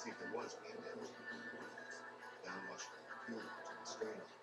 See if there was pandemic. Downwash fuel to the strain.